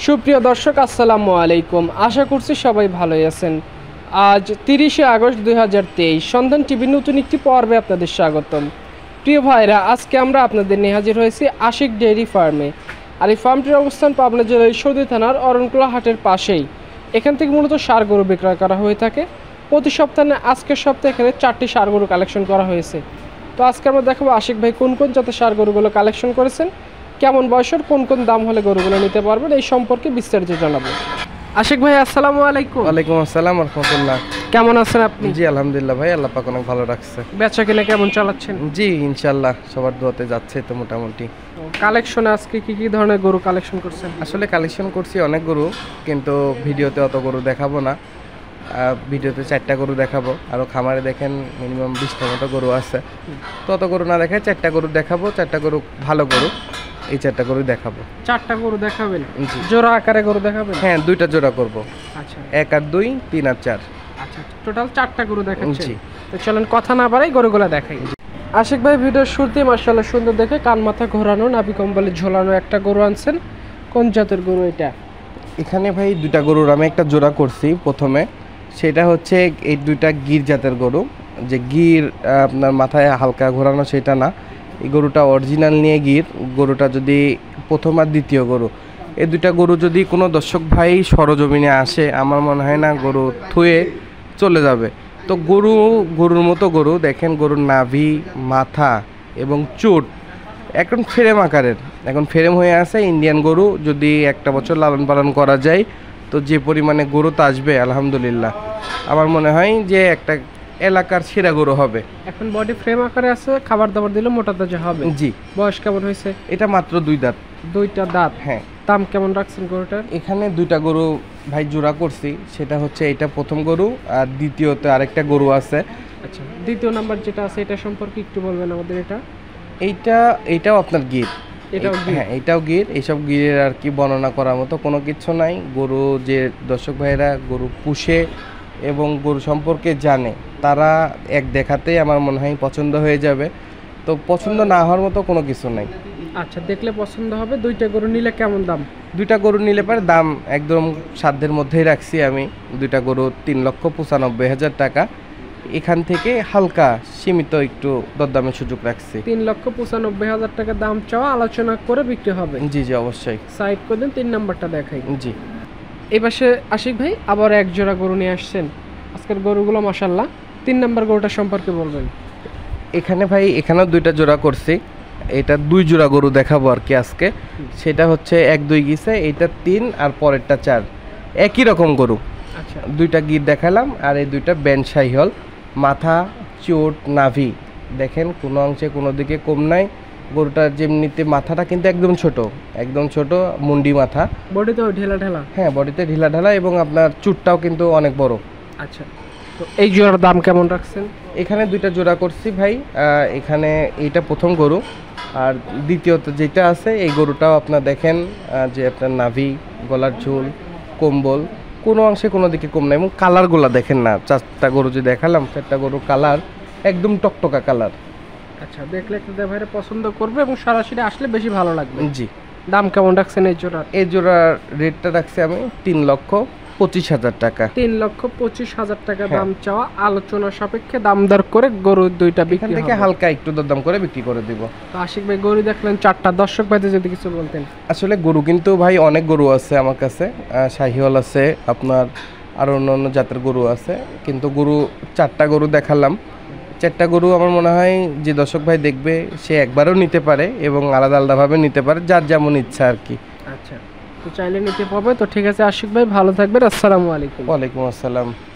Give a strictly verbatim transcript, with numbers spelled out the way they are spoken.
সুপ্রিয় দর্শক আসসালামু আলাইকুম, আশা করছি সবাই ভালোই আছেন। আজ তিরিশে আগস্ট দুই হাজার তেইশ সন্ধান টিভির নতুন একটি পর্বে আপনাদের স্বাগতম। প্রিয় ভাইরা, আজকে আমরা আপনাদের নিয়ে হাজির হয়েছি আশিক ডেইরি ফার্মে। আর এই ফার্মটির অবস্থান পাবনা জেলার ঈশ্বরদী থানার অরণকুলা হাটের পাশেই। এখান থেকে মূলত ষাঁড় গরু বিক্রয় করা হয়ে থাকে। প্রতি সপ্তাহে আজকের সপ্তাহে এখানে চারটি ষাঁড় গরু কালেকশন করা হয়েছে। তো আজকে আমরা দেখাবো আশিক ভাই কোন কোন জাতের ষাঁড় গরুগুলো কালেকশন করেছেন, কেমন বয়সের কোন কোন দাম হলে গরুগুলো নিতে পারবেন, এই সম্পর্কে বিস্তারিত জানাবো। আশিক ভাই আসসালামু আলাইকুম। ওয়ালাইকুম আসসালাম রাহমাতুল্লাহ। কেমন আছেন আপনি? জি আলহামদুলিল্লাহ ভাই, আল্লাহ পাক অনেক ভালো রাখছে। বেচা কিনা কেমন চালাচ্ছেন? জি ইনশাআল্লাহ সবার দোয়াতে যাচ্ছে তো মোটামুটি। কালেকশনে আজকে কি কি ধরনের গরু কালেকশন করছেন? আসলে কালেকশন করছি অনেক গরু, কিন্তু ভিডিওতে অত গরু দেখাবো না। ভিডিওতে চারটা গরু দেখাবো, আরও খামারে দেখেন মিনিমাম বিশটা মতো গরু আছে। তো অত গরু না দেখায় চারটা গরু দেখাবো, চারটা গরু ভালো গরু, এই চারটা গরু দেখাবো। চারটা গরু দেখাবেন? জোড়া আকারে গরু দেখাবেন? হ্যাঁ, দুইটা জোড়া করব। আচ্ছা, এক আর দুই, তিন আর চার। আচ্ছা, টোটাল চারটা গরু দেখাচ্ছি। তো চলেন কথা না বাড়াই গরুগুলো দেখাই। আশিক ভাই ভিডিওর শুরুতে মাশাআল্লাহ সুন্দর দেখে কান মাথা ঘোরানো, নাভি কম্বলে ঝোলানো একটা গরু আনছেন। কোন জাতের গরু এটা? এখানে ভাই দুইটা গরুর আমি একটা জোড়া করছি প্রথমে। সেটা হচ্ছে এই দুইটা গির জাতের গরু, যে গির আপনার মাথায় হালকা ঘোরানো সেটা না, এই গরুটা অরিজিনাল নিয়ে গির। গরুটা যদি প্রথম আর দ্বিতীয় গরু, এই দুইটা গরু যদি কোনো দর্শক ভাই সরজমিনে আসে, আমার মনে হয় না গরু থুয়ে চলে যাবে। তো গরু গরুর মতো গরু দেখেন, গরুর নাভি, মাথা এবং চোট এখন ফ্রেম আকারের, এখন ফ্রেম হয়ে আছে। ইন্ডিয়ান গরু যদি একটা বছর লালন পালন করা যায়, তো যে পরিমাণে গরুতে আসবে আলহামদুলিল্লাহ, আমার মনে হয় যে একটা এলাকার সেরা গরু হবে। এখন বডি ফ্রেম আকারে আছে, খাবার দাবার দিলে মোটা তাজা হবে। জি। বয়স কেমন হয়েছে? এটা মাত্র দুই দাঁত। দুইটা দাঁত? হ্যাঁ। দাম কেমন রাখছেন গরুটার? এখানে দুইটা গরু ভাই জোড়া করছি, সেটা হচ্ছে এটা প্রথম গরু, আর দ্বিতীয়তে আরেকটা গরু আছে। আচ্ছা, দ্বিতীয় নাম্বার যেটা আছে এটা সম্পর্কে একটু বলবেন আমাদের। এটা এইটা এইটাও আপনার গির। এটাও হ্যাঁ, এটাও গির। এইসব গিরের আর কি বর্ণনা করার মতো কোনো কিছু নাই। গরু যে দর্শক ভাইরা গরু পুষে এবং গরু সম্পর্কে জানে, তারা এক দেখাতেই আমার মনে হয় পছন্দ হয়ে যাবে। তো পছন্দ না হওয়ার মতো কোনো কিছু নাই। আচ্ছা, দেখলে পছন্দ হবে। দুইটা গরু নিলে কেমন দাম? দুইটা গরু নিলে পারে দাম একদম সাধ্যের মধ্যেই রাখছি আমি। দুইটা গরু তিন লক্ষ পঁচানব্বই হাজার টাকা। এখান থেকে হালকা সীমিত একটু দরদামের সুযোগ রাখছি। তিন লক্ষ পঁচানব্বই হাজার টাকা দাম চাওয়া, আলোচনা করে বিক্রি হবে। জি জি অবশ্যই। সাইড করে দিন, তিন নাম্বারটা দেখাই। জি। এই পাশে আশিক ভাই আবার এক জোড়া গরু নিয়ে আসছেন। আজকের গরুগুলো মাশাআল্লাহ। তিন নাম্বার গরুটা সম্পর্কে বলবেন। এখানে ভাই এখানেও দুইটা জোড়া করছি, এটা দুই জোড়া গরু দেখাবো আর কি আজকে। সেটা হচ্ছে এক দুই গিছে, এইটা তিন আর পরেরটা চার, একই রকম গরু। আচ্ছা, দুইটা গির দেখালাম, আর এই দুইটা ব্যান্ডশাহী হল। মাথা, চোট, নাভি দেখেন কোনো অংশে কোনো দিকে কম নাই। গরুটার যেমনিতে মাথাটা কিন্তু একদম ছোট, একদম ছোট মুন্ডি মাথা। বডিতেও ঢেলা ঢেলা? হ্যাঁ, বডিতে ঢিলা ঢালা, এবং আপনার চুটটাও কিন্তু অনেক বড়। আচ্ছা, তো এই জোড়ার দাম কেমন রাখছেন? এখানে দুইটা জোড়া করছি ভাই। এখানে এইটা প্রথম গরু, আর দ্বিতীয়ত যেটা আছে এই গরুটাও আপনার দেখেন যে আপনার নাভি, গলার ঝুল, কম্বল কোনো অংশে কোনো দিকে কম নাই। এবং কালারগুলো দেখেন না, চারটা গরু যে দেখালাম, চারটা গরু কালার একদম টকটকা কালার। আচ্ছা, দেখলে একটা ভাইরা পছন্দ করবে এবং সরাসরি আসলে বেশি ভালো লাগবে। জি। দাম কেমন রাখছেন এই জোড়ার? এই জোড়ার রেটটা রাখছি আমি তিন লক্ষ পঁচিশ হাজার টাকা। তিন লক্ষ পঁচিশ হাজার টাকা দাম চাওয়া, আলোচনা সাপেক্ষে দাম দর করে গরু দুইটা বিক্রি থেকে হালকা একটু দরদাম করে বিক্রি করে দিব। তো আশিক ভাই গরু দেখলেন চারটা, দর্শক ভাইদের যদি কিছু বলতেন। আসলে গরু কিন্তু ভাই অনেক গরু আছে আমার কাছে, শাহিওয়াল আছে, আপনার আরও অন্য অন্য জাতের গরু আছে, কিন্তু গরু চারটা গরু দেখালাম। চারটা গরু আমার মনে হয় যে দর্শক ভাই দেখবে সে একবারও নিতে পারে এবং আলাদা আলাদাভাবে নিতে পারে, যার যেমন ইচ্ছা আর কি। আচ্ছা, তো চাইলে নিতে পারবে। তো ঠিক আছে আশিক ভাই, ভালো থাকবেন। আসসালামু আলাইকুম। ওয়ালাইকুম আসসালাম।